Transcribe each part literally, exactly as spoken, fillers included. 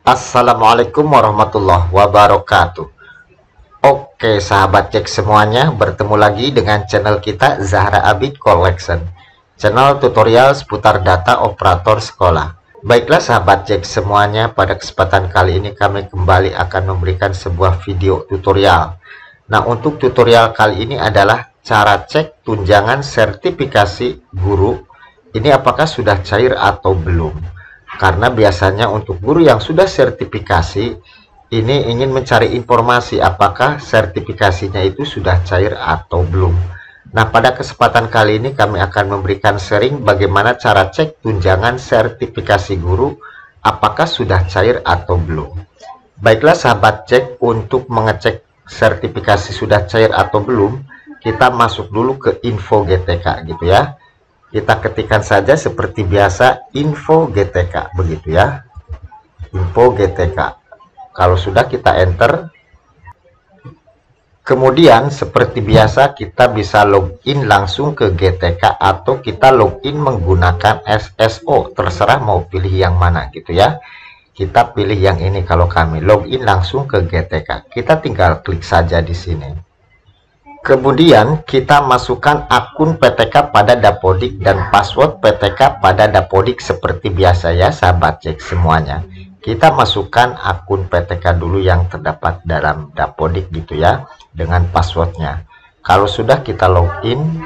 Assalamualaikum warahmatullahi wabarakatuh. Oke sahabat cek semuanya, bertemu lagi dengan channel kita Zahra Abid Collection, channel tutorial seputar data operator sekolah. Baiklah sahabat cek semuanya, pada kesempatan kali ini kami kembali akan memberikan sebuah video tutorial. Nah, untuk tutorial kali ini adalah cara cek tunjangan sertifikasi guru ini apakah sudah cair atau belum. Karena biasanya untuk guru yang sudah sertifikasi ini ingin mencari informasi apakah sertifikasinya itu sudah cair atau belum. Nah, pada kesempatan kali ini kami akan memberikan sharing bagaimana cara cek tunjangan sertifikasi guru apakah sudah cair atau belum. Baiklah sahabat cek, untuk mengecek sertifikasi sudah cair atau belum, kita masuk dulu ke info G T K gitu ya. Kita ketikkan saja seperti biasa info G T K begitu ya. Info G T K. Kalau sudah kita enter, kemudian seperti biasa kita bisa login langsung ke G T K atau kita login menggunakan S S O, terserah mau pilih yang mana gitu ya. Kita pilih yang ini kalau kami login langsung ke G T K. Kita tinggal klik saja di sini. Kemudian kita masukkan akun P T K pada Dapodik dan password P T K pada Dapodik seperti biasa ya sahabat cek semuanya. Kita masukkan akun P T K dulu yang terdapat dalam Dapodik gitu ya, dengan passwordnya. Kalau sudah kita login,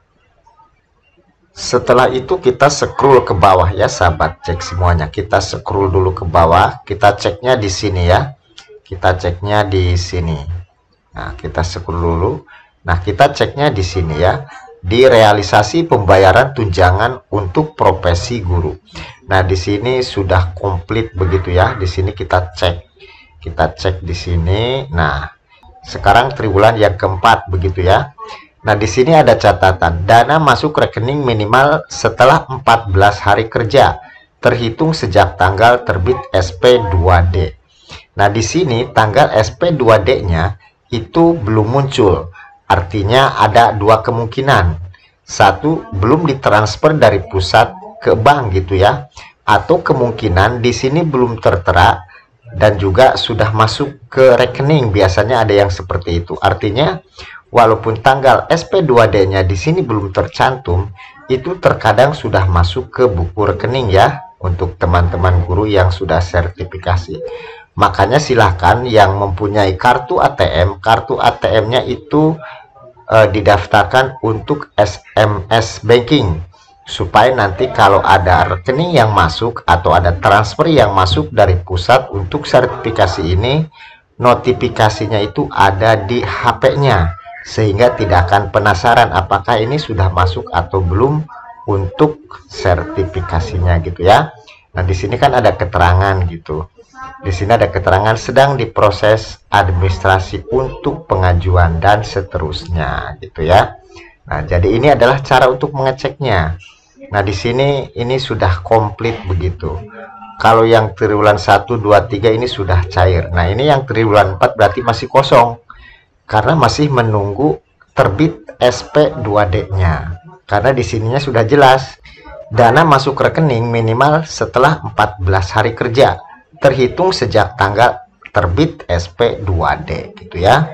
setelah itu kita scroll ke bawah ya sahabat cek semuanya. Kita scroll dulu ke bawah, kita ceknya di sini ya. Kita ceknya di sini. Nah, kita scroll dulu. Nah, kita ceknya di sini ya. Di realisasi pembayaran tunjangan untuk profesi guru. Nah, di sini sudah komplit begitu ya. Di sini kita cek. Kita cek di sini. Nah, sekarang triwulan yang keempat begitu ya. Nah, di sini ada catatan dana masuk rekening minimal setelah empat belas hari kerja terhitung sejak tanggal terbit S P dua D. Nah, di sini tanggal S P dua D-nya itu belum muncul. Artinya ada dua kemungkinan. Satu, belum ditransfer dari pusat ke bank gitu ya. Atau kemungkinan di sini belum tertera dan juga sudah masuk ke rekening. Biasanya ada yang seperti itu. Artinya walaupun tanggal S P dua D-nya di sini belum tercantum, itu terkadang sudah masuk ke buku rekening ya untuk teman-teman guru yang sudah sertifikasi. Makanya silahkan yang mempunyai kartu A T M, kartu A T M-nya itu eh, didaftarkan untuk S M S banking supaya nanti kalau ada rekening yang masuk atau ada transfer yang masuk dari pusat untuk sertifikasi ini, notifikasinya itu ada di H P-nya. Sehingga tidak akan penasaran apakah ini sudah masuk atau belum untuk sertifikasinya gitu ya. Nah, di sini kan ada keterangan gitu. Di sini ada keterangan sedang diproses administrasi untuk pengajuan dan seterusnya gitu ya. Nah, jadi ini adalah cara untuk mengeceknya. Nah, di sini ini sudah komplit begitu. Kalau yang triwulan satu, dua, tiga ini sudah cair. Nah, ini yang triwulan empat berarti masih kosong. Karena masih menunggu terbit S P dua D-nya. Karena di sininya sudah jelas dana masuk rekening minimal setelah empat belas hari kerja terhitung sejak tanggal terbit S P dua D gitu ya.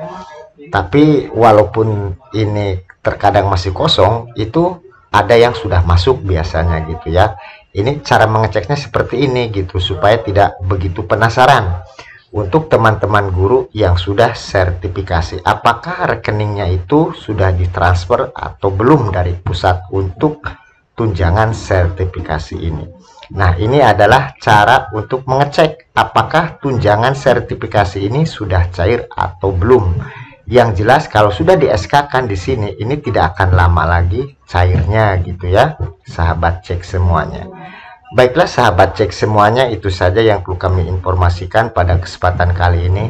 Tapi walaupun ini terkadang masih kosong, itu ada yang sudah masuk biasanya gitu ya. Ini cara mengeceknya seperti ini gitu supaya tidak begitu penasaran. Untuk teman-teman guru yang sudah sertifikasi, apakah rekeningnya itu sudah ditransfer atau belum dari pusat untuk tunjangan sertifikasi ini. Nah, ini adalah cara untuk mengecek apakah tunjangan sertifikasi ini sudah cair atau belum. Yang jelas kalau sudah di S K-kan di sini, ini tidak akan lama lagi cairnya gitu ya, sahabat cek semuanya. Baiklah sahabat cek semuanya, itu saja yang perlu kami informasikan pada kesempatan kali ini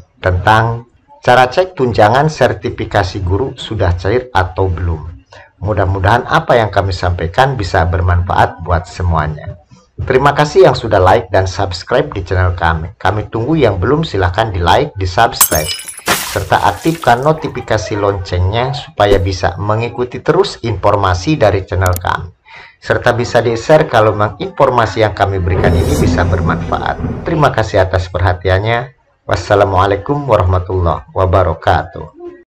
tentang cara cek tunjangan sertifikasi guru sudah cair atau belum. Mudah-mudahan apa yang kami sampaikan bisa bermanfaat buat semuanya. Terima kasih yang sudah like dan subscribe di channel kami. Kami tunggu yang belum, silahkan di like, di subscribe, serta aktifkan notifikasi loncengnya supaya bisa mengikuti terus informasi dari channel kami. serta bisa di-share kalau memang informasi yang kami berikan ini bisa bermanfaat. Terima kasih atas perhatiannya. Wassalamualaikum warahmatullahi wabarakatuh.